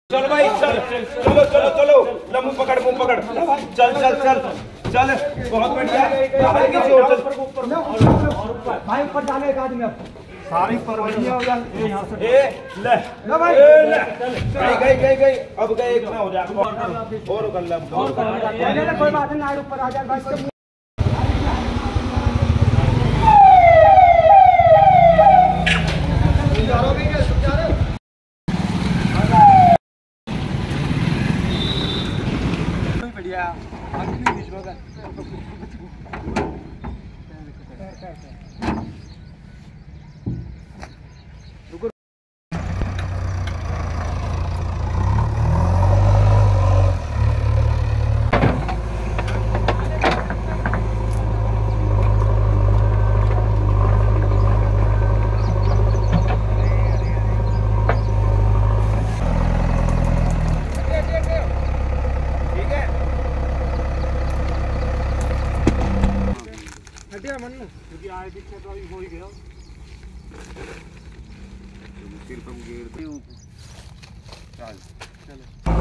चल भाई चल, चलो चलो चलो, मुंह पकड़ चल चल चल चल, बहुत बढ़िया। भाई ऊपर जाने एक आदमी सारी परवरियां हो जाए। ले भाई गई अब गए एक ना हो जाए और कर ले कोई बात नहीं, ऊपर आ जाए भाई। बढ़िया मन क्योंकि आए पीछे तो अभी हो ही गया सिर्फ हम गिर चल चलो।